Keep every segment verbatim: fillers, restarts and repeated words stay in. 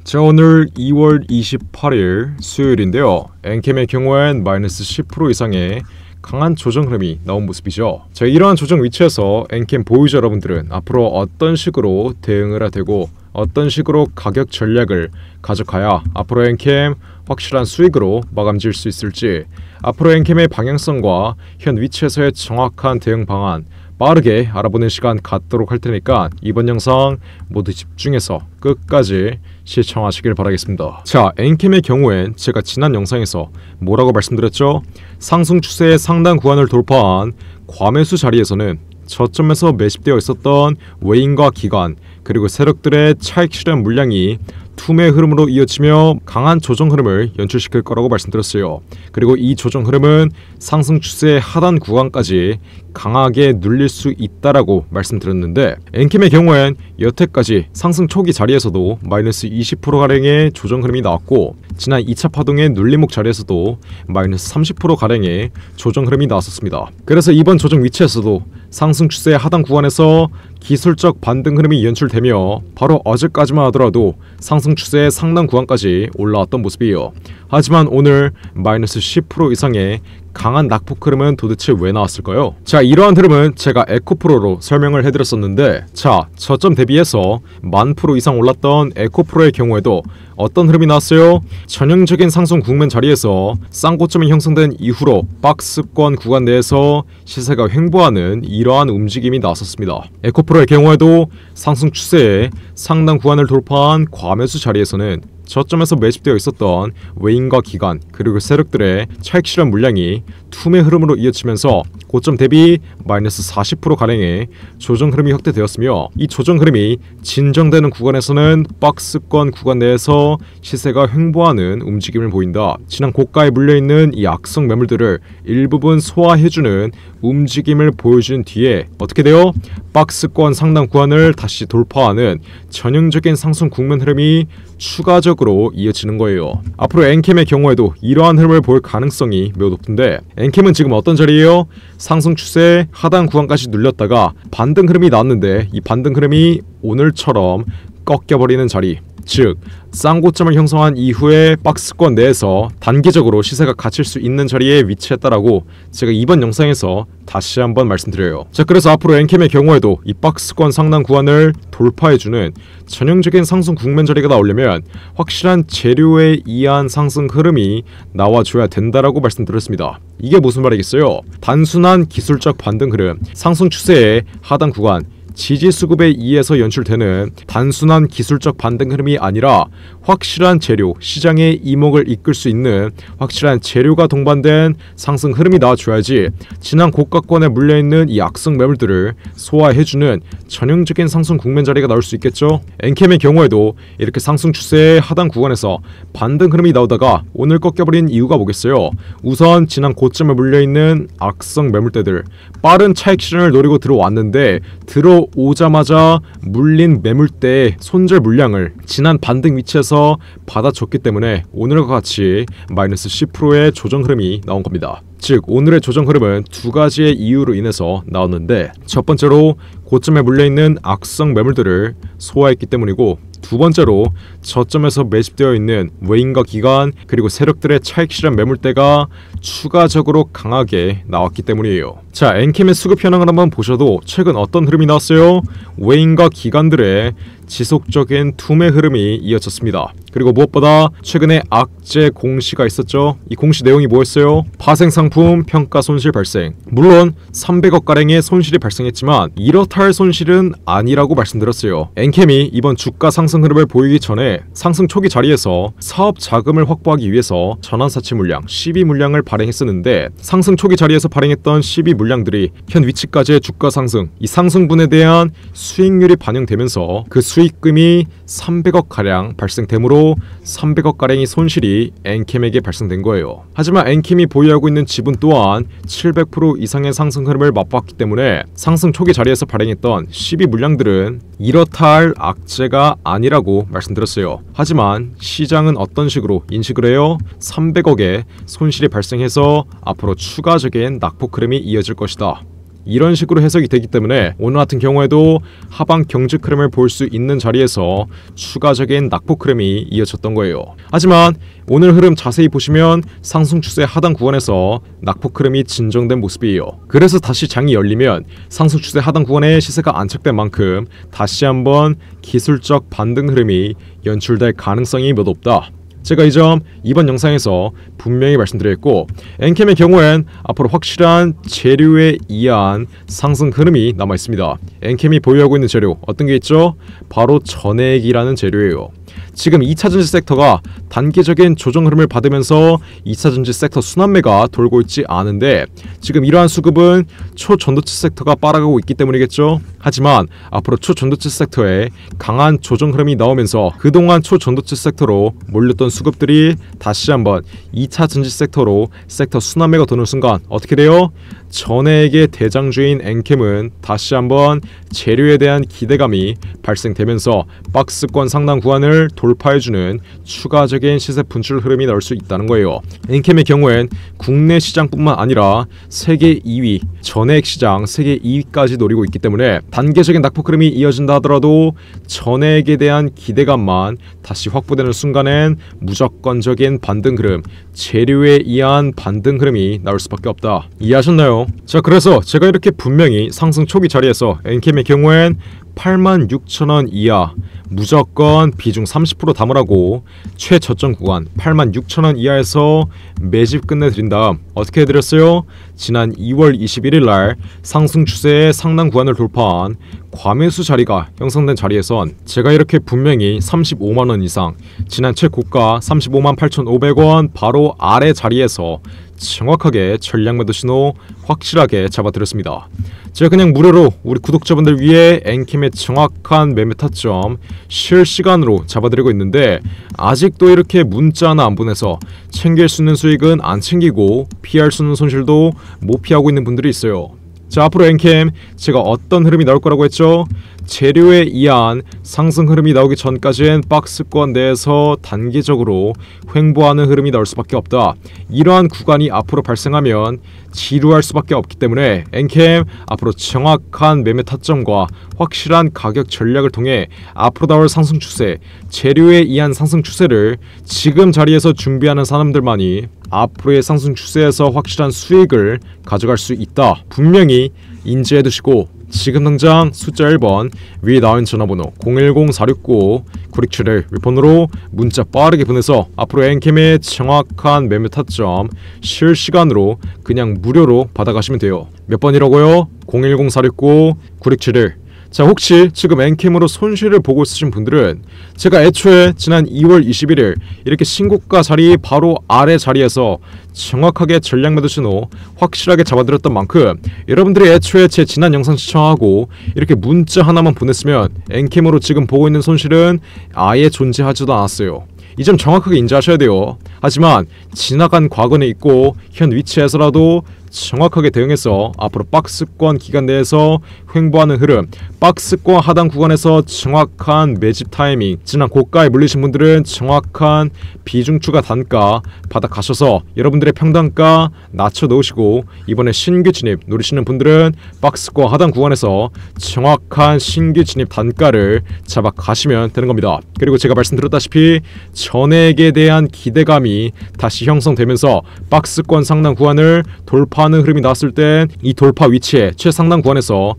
자, 오늘 이월 이십팔일 수요일인데요. 엔캠의 경우엔 마이너스 십 퍼센트 이상의 강한 조정 흐름이 나온 모습이죠. 자, 이러한 조정 위치에서 엔캠 보유자 여러분들은 앞으로 어떤 식으로 대응을 해야 되고 어떤 식으로 가격 전략을 가져가야 앞으로 엔캠 확실한 수익으로 마감 지을 수 있을지, 앞으로 엔캠의 방향성과 현 위치에서의 정확한 대응 방안 빠르게 알아보는 시간 갖도록 할 테니까 이번 영상 모두 집중해서 끝까지 시청하시길 바라겠습니다. 자, 엔캠의 경우엔 제가 지난 영상에서 뭐라고 말씀드렸죠? 상승 추세의 상단 구간을 돌파한 과매수 자리에서는 저점에서 매집되어 있었던 외인과 기관 그리고 세력들의 차익 실현 물량이 투매 흐름으로 이어지며 강한 조정 흐름을 연출시킬 거라고 말씀드렸어요. 그리고 이 조정 흐름은 상승 추세의 하단 구간까지 강하게 눌릴 수 있다라고 말씀드렸는데, 엔캠의 경우엔 여태까지 상승 초기 자리에서도 마이너스 이십 퍼센트가량의 조정 흐름이 나왔고, 지난 이 차 파동의 눌림목 자리에서도 마이너스 삼십 퍼센트가량의 조정 흐름이 나왔었습니다. 그래서 이번 조정 위치에서도 상승 추세의 하단 구간에서 기술적 반등 흐름이 연출되며 바로 어제까지만 하더라도 상승 추세의 상단 구간까지 올라왔던 모습이에요. 하지만 오늘 마이너스 십 퍼센트 이상의 강한 낙폭 흐름은 도대체 왜 나왔을까요? 자, 이러한 흐름은 제가 에코프로로 설명을 해드렸었는데, 자, 저점 대비해서 만 프로 이상 올랐던 에코프로의 경우에도 어떤 흐름이 나왔어요? 전형적인 상승 국면 자리에서 쌍고점이 형성된 이후로 박스권 구간 내에서 시세가 횡보하는 이러한 움직임이 나왔었습니다. 에코프로의 경우에도 상승 추세의 상단 구간을 돌파한 과매수 자리에서는 저점에서 매집되어 있었던 외인과 기관 그리고 세력들의 차익 실현 물량이 투매 흐름으로 이어지면서 고점 대비 마이너스 사십 퍼센트가량의 조정 흐름이 확대되었으며, 이 조정 흐름이 진정되는 구간에서는 박스권 구간 내에서 시세가 횡보하는 움직임을 보인다. 지난 고가에 물려있는 이 악성 매물들을 일부분 소화해주는 움직임을 보여준 뒤에 어떻게 돼요? 박스권 상단 구간을 다시 돌파하는 전형적인 상승 국면 흐름이 추가적으로 이어지는 거예요. 앞으로 엔캠의 경우에도 이러한 흐름을 볼 가능성이 매우 높은데, 엔캠은 지금 어떤 자리예요? 상승 추세 하단 구간까지 눌렸다가 반등 흐름이 나왔는데, 이 반등 흐름이 오늘처럼 꺾여버리는 자리, 즉 쌍고점을 형성한 이후에 박스권 내에서 단기적으로 시세가 갇힐 수 있는 자리에 위치했다라고 제가 이번 영상에서 다시 한번 말씀드려요. 자, 그래서 앞으로 엔캠의 경우에도 이 박스권 상단 구간을 돌파해주는 전형적인 상승 국면 자리가 나오려면 확실한 재료에 의한 상승 흐름이 나와줘야 된다라고 말씀드렸습니다. 이게 무슨 말이겠어요? 단순한 기술적 반등 흐름, 상승 추세의 하단 구간, 지지 수급에 의해서 연출되는 단순한 기술적 반등 흐름이 아니라 확실한 재료, 시장의 이목을 이끌 수 있는 확실한 재료가 동반된 상승 흐름이 나와줘야지 지난 고가권에 물려있는 이 악성 매물들을 소화해주는 전형적인 상승 국면 자리가 나올 수 있겠죠. 엔캠의 경우에도 이렇게 상승 추세의 하단 구간에서 반등 흐름이 나오다가 오늘 꺾여버린 이유가 뭐겠어요? 우선 지난 고점에 물려있는 악성 매물대들 빠른 차익 실현을 노리고 들어왔는데, 들어오자마자 물린 매물대의 손절 물량을 지난 반등 위치에서 받아줬기 때문에 오늘과 같이 마이너스 십 퍼센트의 조정 흐름이 나온 겁니다. 즉 오늘의 조정 흐름은 두 가지의 이유로 인해서 나왔는데, 첫 번째로 고점에 물려있는 악성 매물들을 소화했기 때문이고, 두 번째로 저점에서 매집되어 있는 외인과 기관 그리고 세력들의 차익 실현 매물대가 추가적으로 강하게 나왔기 때문이에요. 자, 엔캠의 수급 현황을 한번 보셔도 최근 어떤 흐름이 나왔어요? 외인과 기관들의 지속적인 투매 흐름이 이어졌습니다. 그리고 무엇보다 최근에 악재 공시가 있었죠. 이 공시 내용이 뭐였어요? 파생상품 평가 손실 발생. 물론 삼백억가량의 손실이 발생했지만 이렇다 할 손실은 아니라고 말씀드렸어요. 엔캠이 이번 주가 상승 흐름을 보이기 전에 상승 초기 자리에서 사업 자금을 확보하기 위해서 전환사채 물량, 씨비 물량을 발행했었는데, 상승 초기 자리에서 발행했던 씨비 물량들이 현 위치까지의 주가 상승, 이 상승분에 대한 수익률이 반영되면서 그 수익금이 삼백억가량 발생되므로 삼백억가량의 손실이 엔캠에게 발생된 거예요. 하지만 엔캠이 보유하고 있는 지분 또한 칠백 퍼센트 이상의 상승 흐름을 맛봤기 때문에 상승 초기 자리에서 발행했던 씨비 물량들은 이렇다 할 악재가 아니라고 말씀드렸어요. 하지만 시장은 어떤 식으로 인식을 해요? 삼백억의 손실이 발생해서 앞으로 추가적인 낙폭 흐름이 이어질 것이다. 이런 식으로 해석이 되기 때문에 오늘 같은 경우에도 하방 경직 흐름을 볼 수 있는 자리에서 추가적인 낙폭 흐름이 이어졌던 거예요. 하지만 오늘 흐름 자세히 보시면 상승 추세 하단 구간에서 낙폭 흐름이 진정된 모습이에요. 그래서 다시 장이 열리면 상승 추세 하단 구간에 시세가 안착된 만큼 다시 한번 기술적 반등 흐름이 연출될 가능성이 몇 없다. 제가 이 점 이번 영상에서 분명히 말씀드렸고, 엔캠의 경우엔 앞으로 확실한 재료에 의한 상승 흐름이 남아있습니다. 엔캠이 보유하고 있는 재료 어떤 게 있죠? 바로 전액이라는 재료예요. 지금 이 차 전지 섹터가 단기적인 조정 흐름을 받으면서 이 차 전지 섹터 순환매가 돌고 있지 않은데 지금 이러한 수급은 초전도체 섹터가 빨아가고 있기 때문이겠죠. 하지만 앞으로 초전도체 섹터에 강한 조정 흐름이 나오면서 그동안 초전도체 섹터로 몰렸던 수급들이 다시 한번 이 차 전지 섹터로 섹터 순환매가 도는 순간 어떻게 돼요? 전액의 대장주인 엔캠은 다시 한번 재료에 대한 기대감이 발생되면서 박스권 상단 구간을 돌파해주는 추가적인 시세 분출 흐름이 나올 수 있다는 거예요. 엔캠의 경우엔 국내 시장뿐만 아니라 세계 이 위, 전액 시장 세계 이 위까지 노리고 있기 때문에 단계적인 낙폭 흐름이 이어진다 하더라도 전액에 대한 기대감만 다시 확보되는 순간엔 무조건적인 반등 흐름, 재료에 의한 반등 흐름이 나올 수밖에 없다. 이해하셨나요? 자, 그래서 제가 이렇게 분명히 상승 초기 자리에서 엔캠의 경우엔 팔만 육천 원 이하 무조건 비중 삼십 퍼센트 담으라고 최저점 구간 팔만 육천 원 이하에서 매집 끝내드린 다음 어떻게 해드렸어요? 지난 이월 이십일일 날 상승 추세의 상단 구간을 돌파한 과매수 자리가 형성된 자리에선 제가 이렇게 분명히 삼십오만 원 이상, 지난 최고가 삼십오만 팔천오백 원 바로 아래 자리에서 정확하게 전략 매도 신호 확실하게 잡아드렸습니다. 제가 그냥 무료로 우리 구독자분들 위해 엔캠의 정확한 매매 타점 실시간으로 잡아드리고 있는데 아직도 이렇게 문자 하나 안 보내서 챙길 수 있는 수익은 안 챙기고 피할 수 있는 손실도 못 피하고 있는 분들이 있어요. 자, 앞으로 엔캠 제가 어떤 흐름이 나올 거라고 했죠? 재료에 의한 상승 흐름이 나오기 전까지는 박스권 내에서 단기적으로 횡보하는 흐름이 나올 수밖에 없다. 이러한 구간이 앞으로 발생하면 지루할 수밖에 없기 때문에 엔캠 앞으로 정확한 매매 타점과 확실한 가격 전략을 통해 앞으로 나올 상승 추세, 재료에 의한 상승 추세를 지금 자리에서 준비하는 사람들만이 앞으로의 상승 추세에서 확실한 수익을 가져갈 수 있다. 분명히 인지해 두시고 지금 당장 숫자 일 번 위에 나온 전화번호 공일공 사육구 구육칠일 폰으로 문자 빠르게 보내서 앞으로 엔캠의 정확한 매매 타점 실시간으로 그냥 무료로 받아가시면 돼요. 몇 번이라고요? 공일공 사육구 구육칠일. 자, 혹시 지금 엔캠으로 손실을 보고 있으신 분들은 제가 애초에 지난 이월 이십일일 이렇게 신고가 자리 바로 아래 자리에서 정확하게 전략 매도 신호 확실하게 잡아드렸던 만큼 여러분들이 애초에 제 지난 영상 시청하고 이렇게 문자 하나만 보냈으면 엔캠으로 지금 보고 있는 손실은 아예 존재하지도 않았어요. 이 점 정확하게 인지하셔야 돼요. 하지만 지나간 과거는 있고 현 위치에서라도 정확하게 대응해서 앞으로 박스권 기간 내에서 횡보하는 흐름, 박스권 하단 구간에서 정확한 매집 타이밍, 지난 고가에 물리신 분들은 정확한 비중 추가 단가 받아 가셔서 여러분들의 평단가 낮춰 놓으시고 이번에 신규 진입 노리시는 분들은 박스권 하단 구간에서 정확한 신규 진입 단가를 잡아 가시면 되는 겁니다. 그리고 제가 말씀드렸다시피 전액에 대한 기대감이 다시 형성되면서 박스권 상단 구간을 돌파 하는 흐름이 나왔을 땐 이 돌파 위치에 최상단 구간에서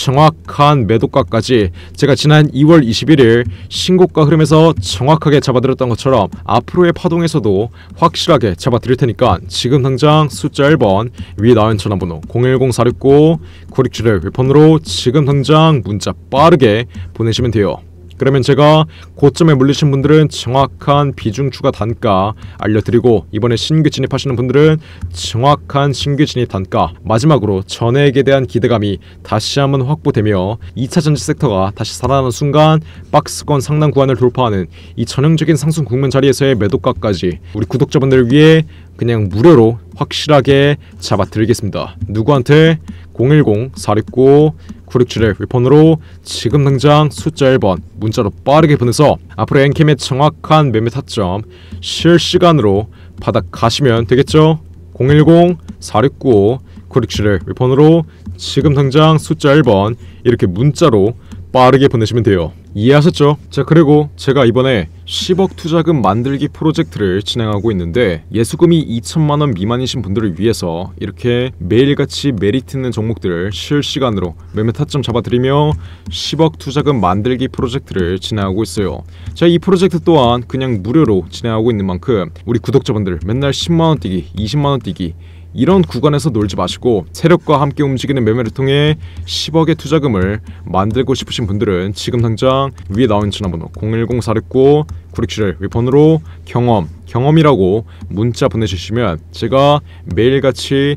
정확한 매도가까지 제가 지난 이월 이십일일 신고가 흐름에서 정확하게 잡아드렸던 것처럼 앞으로의 파동에서도 확실하게 잡아드릴 테니까 지금 당장 숫자 일 번 위에 나온 전화번호 공일공 사육구 구육칠일 폰으로 지금 당장 문자 빠르게 보내시면 돼요. 그러면 제가 고점에 물리신 분들은 정확한 비중 추가 단가 알려드리고 이번에 신규 진입하시는 분들은 정확한 신규 진입 단가, 마지막으로 전액에 대한 기대감이 다시 한번 확보되며 이 차 전지 섹터가 다시 살아나는 순간 박스권 상단 구간을 돌파하는 이 전형적인 상승 국면 자리에서의 매도가까지 우리 구독자분들을 위해 그냥 무료로 확실하게 잡아드리겠습니다. 누구한테? 공일공 사육구 구육칠일 폰으로 지금 당장 숫자 일 번 문자로 빠르게 보내서 앞으로 엔캠의 정확한 매매 타점 실시간으로 받아 가시면 되겠죠? 공일공 사육구 구육칠일 번호로 지금 당장 숫자 일 번 이렇게 문자로 빠르게 보내시면 돼요. 이해하셨죠? 자, 그리고 제가 이번에 십억 투자금 만들기 프로젝트를 진행하고 있는데 예수금이 이천만 원 미만이신 분들을 위해서 이렇게 매일같이 메리트 있는 종목들을 실시간으로 매매 타점 잡아드리며 십억 투자금 만들기 프로젝트를 진행하고 있어요. 자, 이 프로젝트 또한 그냥 무료로 진행하고 있는 만큼 우리 구독자분들 맨날 십만 원 뛰기, 이십만 원 뛰기 이런 구간에서 놀지 마시고 세력과 함께 움직이는 매매를 통해 십억의 투자금을 만들고 싶으신 분들은 지금 당장 위에 나온 전화번호 공일공 사육구 구육칠일 번호로 경험, 경험이라고 문자 보내주시면 제가 매일같이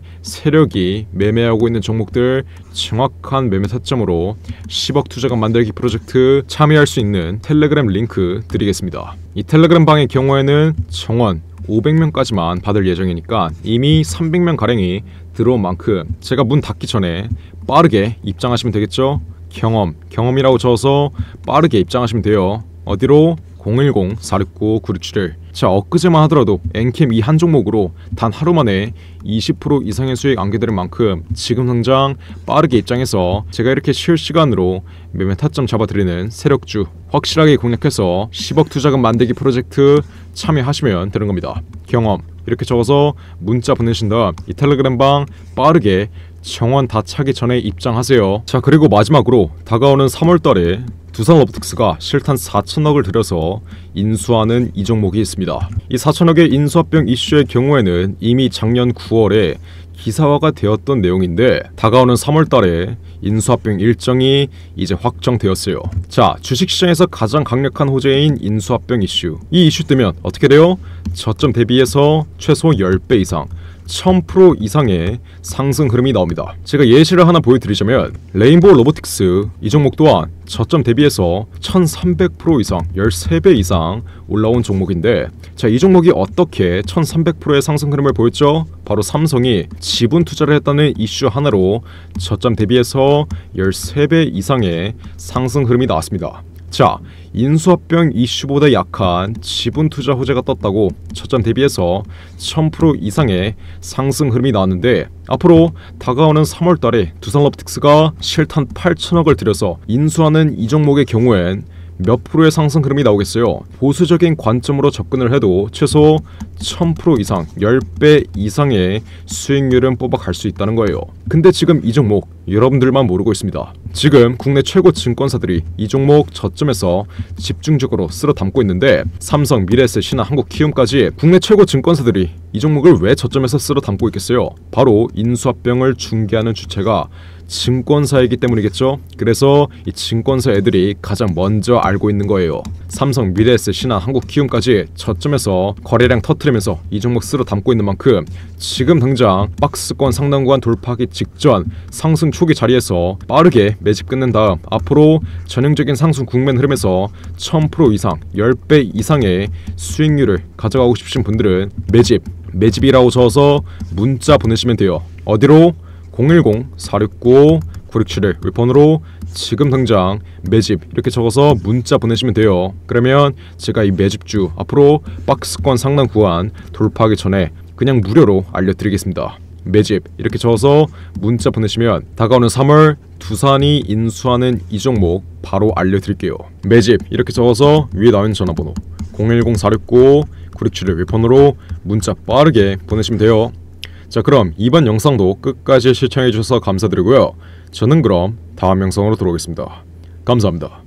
세력이 매매하고 있는 종목들 정확한 매매 타점으로 십억 투자금 만들기 프로젝트 참여할 수 있는 텔레그램 링크 드리겠습니다. 이 텔레그램 방의 경우에는 정원 오백 명까지만 받을 예정이니까 이미 삼백 명 가량이 들어온 만큼 제가 문 닫기 전에 빠르게 입장하시면 되겠죠? 경험, 경험이라고 적어서 빠르게 입장하시면 돼요. 어디로? 공일공 사육구 구육칠일. 자, 엊그제만 하더라도 엔캠 이 한 종목으로 단 하루 만에 이십 퍼센트 이상의 수익 안겨드릴 만큼 지금 당장 빠르게 입장해서 제가 이렇게 실시간으로 매매 타점 잡아드리는 세력주 확실하게 공략해서 십억 투자금 만들기 프로젝트 참여하시면 되는 겁니다. 경험 이렇게 적어서 문자 보내신 다음 이 텔레그램 방 빠르게 정원 다 차기 전에 입장하세요. 자, 그리고 마지막으로 다가오는 삼월 달에 두산 로보틱스가 실탄 사천억을 들여서 인수하는 이 종목이 있습니다. 이 사천억의 인수합병 이슈의 경우에는 이미 작년 구월에 기사화가 되었던 내용인데 다가오는 삼월 달에 인수합병 일정이 이제 확정되었어요. 자, 주식시장에서 가장 강력한 호재인 인수합병 이슈. 이 이슈 때면 어떻게 돼요? 저점 대비해서 최소 십 배 이상 천 퍼센트 이상의 상승 흐름이 나옵니다. 제가 예시를 하나 보여드리자면 레인보우 로보틱스 이 종목 또한 저점 대비해서 천삼백 퍼센트 이상 십삼 배 이상 올라온 종목인데 자, 이 종목이 어떻게 천삼백 퍼센트의 상승 흐름을 보였죠? 바로 삼성이 지분 투자를 했다는 이슈 하나로 저점 대비해서 십삼 배 이상의 상승 흐름이 나왔습니다. 자, 인수합병 이슈보다 약한 지분 투자 호재가 떴다고 저점 대비해서 천 퍼센트 이상의 상승 흐름이 나왔는데 앞으로 다가오는 삼월 달에 두산 로보틱스가 실탄 팔천억을 들여서 인수하는 이 종목의 경우엔 몇 프로의 상승 흐름이 나오겠어요? 보수적인 관점으로 접근을 해도 최소 천 퍼센트 이상 십 배 이상의 수익률은 뽑아갈 수 있다는 거예요. 근데 지금 이 종목 여러분들만 모르고 있습니다. 지금 국내 최고 증권사들이 이 종목 저점에서 집중적으로 쓸어 담고 있는데 삼성, 미래에셋, 신한, 한국키움까지 국내 최고 증권사들이 이 종목을 왜 저점에서 쓸어 담고 있겠어요? 바로 인수합병을 중개하는 주체가 증권사이기 때문이겠죠. 그래서 이 증권사 애들이 가장 먼저 알고 있는 거예요. 삼성, 미래에셋, 신한, 한국키움까지 저점에서 거래량 터트리면서 이 종목 쓸어 담고 있는 만큼 지금 당장 박스권 상단 구간 돌파하기 직전 상승 초기 자리에서 빠르게 매집 끝낸 다음 앞으로 전형적인 상승 국면 흐름에서 천 퍼센트 이상 십 배 이상의 수익률을 가져가고 싶으신 분들은 매집, 매집이라고 적어서 문자 보내시면 돼요. 어디로? 공일공 사육구 구육칠일 번호로 지금 당장 매집 이렇게 적어서 문자 보내시면 돼요. 그러면 제가 이 매집주 앞으로 박스권 상단 구간 돌파하기 전에 그냥 무료로 알려드리겠습니다. 매집 이렇게 적어서 문자 보내시면 다가오는 삼월 두산이 인수하는 이 종목 바로 알려드릴게요. 매집 이렇게 적어서 위에 나온 전화번호 공일공 사육구 구육칠일 번호로 문자 빠르게 보내시면 돼요. 자, 그럼 이번 영상도 끝까지 시청해주셔서 감사드리고요. 저는 그럼 다음 영상으로 돌아오겠습니다. 감사합니다.